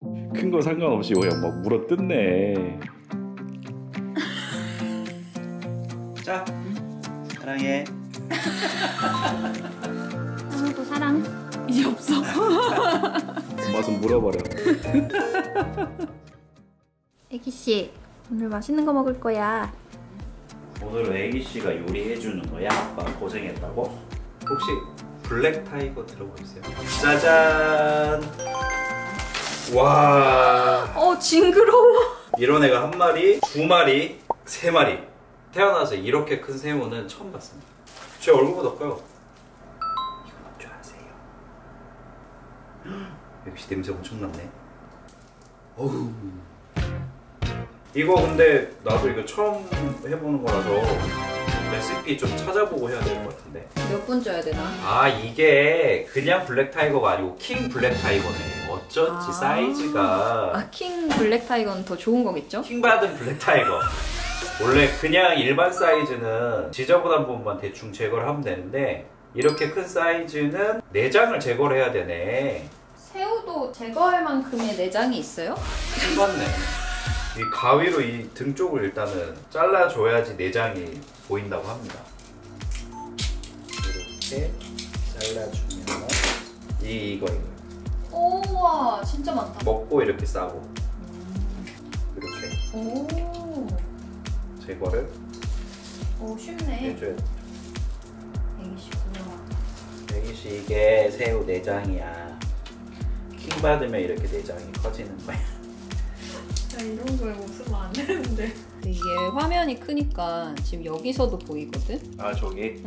큰 거 상관없이 그냥 막 물어 뜯네. 자, 사랑해. 아무도 사랑 이제 없어. 맛은 물어버려. 애기씨, 오늘 맛있는 거 먹을 거야. 오늘은 애기씨가 요리해주는 거야? 아빠 고생했다고? 혹시 블랙 타이거 들어보셨어요? 짜잔! 와, 징그러워. 이런 애가 한 마리, 두 마리, 세 마리. 태어나서 이렇게 큰 새우는 처음 봤습니다. 제 얼굴보다 커요. 이거 뭔지 아세요? 역시 냄새 엄청 나네. 어우. 이거 근데 나도 이거 처음 해보는 거라서 레시피 좀 찾아보고 해야 될 것 같은데. 몇 분 쪄야 되나? 아, 이게 그냥 블랙 타이거가 아니고 킹 블랙 타이거네. 어쩐지 사이즈가. 킹 블랙 타이거는 더 좋은 거겠죠? 킹 받은 블랙 타이거. 원래 그냥 일반 사이즈는 지저분한 부분만 대충 제거를 하면 되는데 이렇게 큰 사이즈는 내장을 제거를 해야 되네. 새우도 제거할 만큼의 내장이 있어요? 맞네. 이 가위로 이 등 쪽을 일단은 잘라줘야지 내장이 보인다고 합니다. 이렇게 잘라주면 이거. 우와, 진짜 많다. 먹고 이렇게 싸고 이렇게 제거를 쉽네. 해줘야 돼. 애기씨 고마워. 애기씨 이게 새우 내장이야. 킹 받으면 이렇게 내장이 커지는 거야. 나 이런 거에 웃으면 안 되는데. 이게 화면이 크니까 지금 여기서도 보이거든? 아, 저기?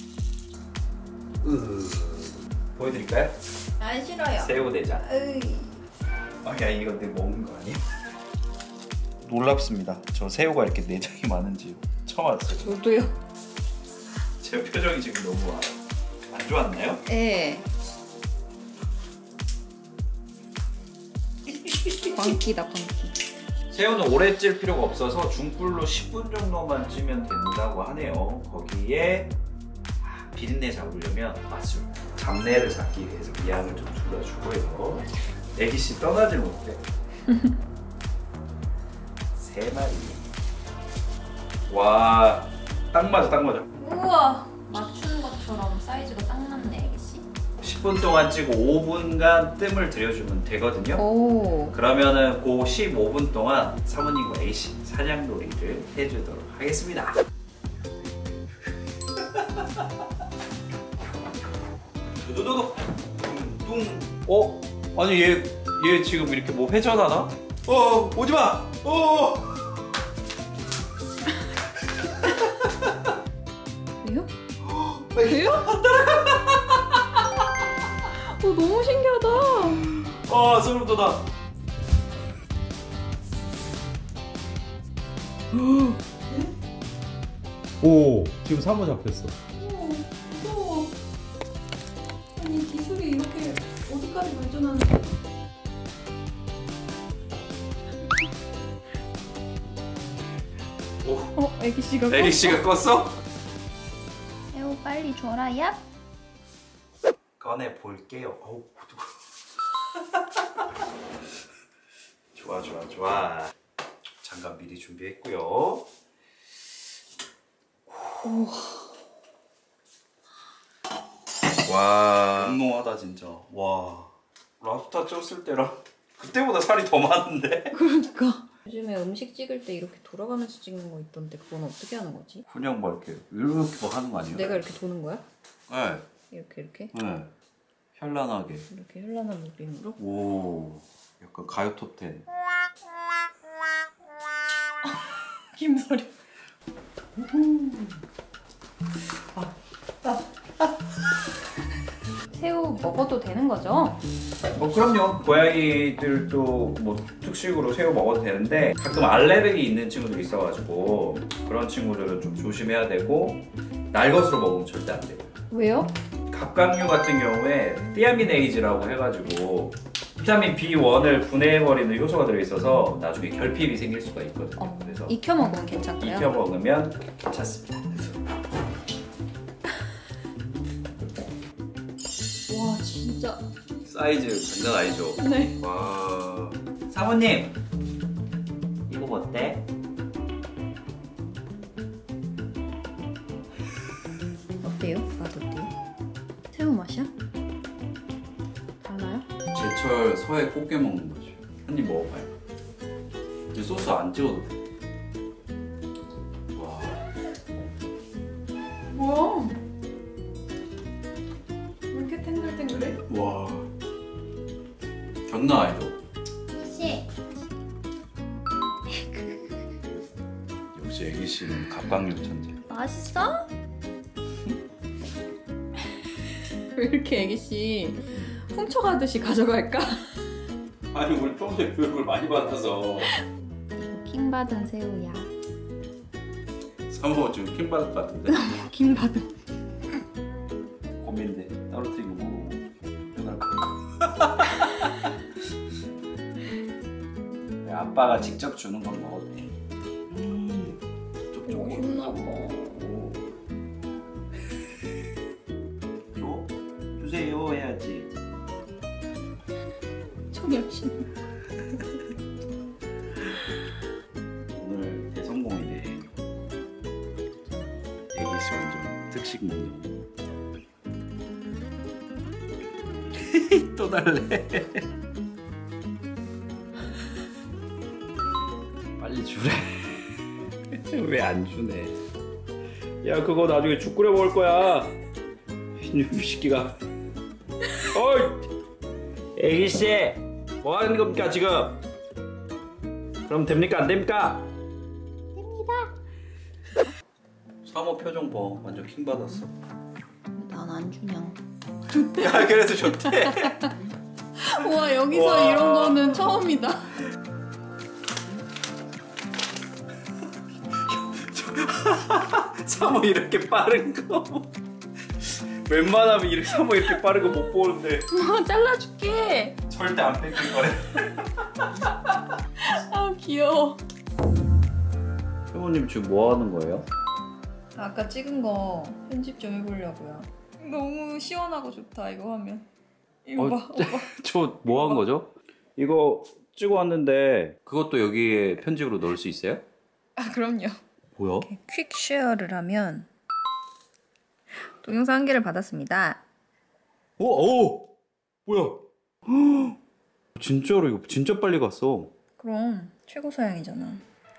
응. 보여드릴까요? 안 싫어요. 새우 내장. 야, 이거 내 먹는 거 아니야? 놀랍습니다. 저 새우가 이렇게 내장이 많은지 처음 알았어요. 저도요. 제 표정이 지금 너무 안 좋았나요? 네. 광기다, 광기. 새우는 오래 찔 필요가 없어서 중불로 10분 정도만 찌면 된다고 하네요. 거기에 비린내 잡으려면 맛술, 잡내를 잡기 위해서 양을 좀 줄여주고요. 애기씨 떠나질 못해. 세 마리. 와, 딱 맞아, 딱 맞아. 우와, 맞추는 것처럼 사이즈가 딱 맞네, 애기씨. 10분 동안 찌고 5분간 뜸을 들여주면 되거든요. 오. 그러면은 그 15분 동안 사모님과 A씨 사냥놀이를 해주도록 하겠습니다. 두두두두 뚱. 아니 얘 지금 이렇게 뭐 회전하나? 오지마! 왜요? 왜요? 너무 신기하다. 소름 돋아. 오, 지금 사모 잡혔어. 무서워. 아니, 기술이 이렇게 어디까지 발전하는지. 애기씨가 애기씨가 껐어? 새우 빨리 줘라, 얍. 꺼내 볼게요. 어우, 좋아. 장갑 미리 준비했고요. 와, 영롱하다 진짜. 와, 랍스터 쪘을 때랑 그때보다 살이 더 많은데? 그러니까. 요즘에 음식 찍을 때 이렇게 돌아가면서 찍는 거 있던데 그건 어떻게 하는 거지? 그냥 막 이렇게 뭐 하는 거 아니에요? 내가 이렇게 도는 거야? 네. 이렇게? 네. 현란하게. 이렇게 현란한 무빙으로? 오, 약간 가요 톱10. 김서리. 새우 먹어도 되는 거죠? 그럼요. 고양이들도 뭐 특식으로 새우 먹어도 되는데 가끔 알레르기 있는 친구들이 있어가지고 그런 친구들은 좀 조심해야 되고 날것으로 먹으면 절대 안 돼요. 왜요? 갑각류 같은 경우에 티아미네이즈라고 해가지고 비타민 B1을 분해해버리는 효소가 들어있어서 나중에 결핍이 생길 수가 있거든요. 그래서 익혀 먹으면 괜찮고요. 익혀 먹으면 괜찮습니다. 와, 진짜 사이즈 장난 아니죠? 네. 와. 사모님 이거 어때? 어때요? 맛 어때요? 새우 맛이야? 달라요? 제철 서해 꽃게 먹는 거지. 한 입 먹어봐요. 이 소스 안 찍어도 돼. 와. 뭐야? 왜 이렇게 탱글탱글해? 와. 장난 아니죠? 씨. 역시 애기 씨는 갑각류 천재. 맛있어? 왜 이렇게 애기씨 훔쳐가듯이 가져갈까? 아니 우리 평소에 교육을 많이 받아서. 킹 받은 새우야. 사모 지금 킹 받을 것 같은데. 킹 받은. 고민돼. 떨어뜨리고 뭐. 아빠가 직접 주는 건 먹어도 돼. 맛있나 봐. 줘? 주세요 해야지. 청열심. 오늘 대성공이네. 애기 씨 완전 특식 먹는. 또 달래. 빨리 주래. 왜 안 주네. 야 그거 나중에 죽 끓여 먹을 거야. 이놈 새끼가. 어이 애기씨 뭐 하는 겁니까 지금? 그럼 됩니까 안 됩니까? 사모 표정 봐. 완전 킹 받았어. 난 안 주냐. 야 그래도 좋대. 우와 여기서 우와. 이런 거는 처음이다. 사모 이렇게 빠른 거 웬만하면 이렇게 사모 이렇게 빠른 거 못 보는데 잘라줄게. 절대 안 뺏길 거래. 아 귀여워. 사모님 지금 뭐 하는 거예요? 아까 찍은 거 편집 좀 해보려고요. 너무 시원하고 좋다 이거 하면. 이거 봐 오빠. 저 뭐 한 거죠? 이거 찍어 왔는데 그것도 여기에 편집으로 넣을 수 있어요? 아 그럼요. 뭐야? 퀵 쉐어를 하면 동영상 한 개를 받았습니다. 오! 뭐야? 진짜로 이거 진짜 빨리 갔어. 그럼 최고 사양이잖아.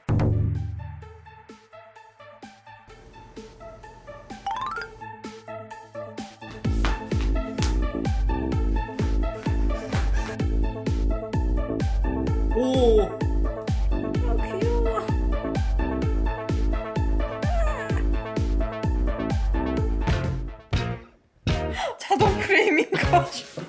오! 아 귀여워. 자동 프레이밍 가지고.